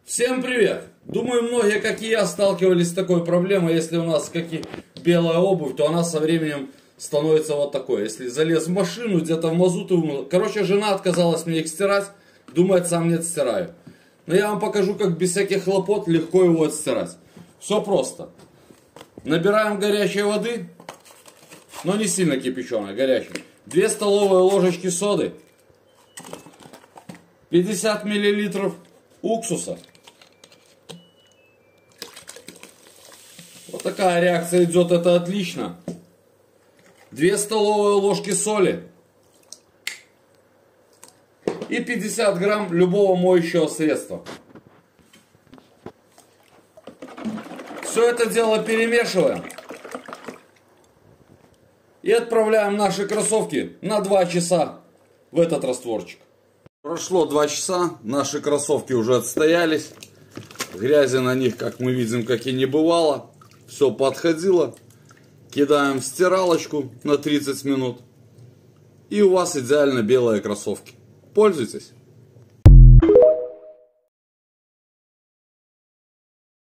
Всем привет! Думаю, многие, как и я, сталкивались с такой проблемой. Если у нас белая обувь, то она со временем становится вот такой. Если залез в машину, где-то в мазуту... Короче, жена отказалась мне их стирать. Думает, сам не отстираю. Но я вам покажу, как без всяких хлопот легко его отстирать. Все просто. Набираем горячей воды, но не сильно кипяченой, горячей. 2 столовые ложечки соды. 50 миллилитров уксуса. Вот такая реакция идет, это отлично. 2 столовые ложки соли. И 50 грамм любого моющего средства. Все это дело перемешиваем. И отправляем наши кроссовки на 2 часа в этот растворчик. Прошло 2 часа, наши кроссовки уже отстоялись. Грязи на них, как мы видим, как и не бывало. Все подходило. Кидаем в стиралочку на 30 минут. И у вас идеально белые кроссовки. Пользуйтесь.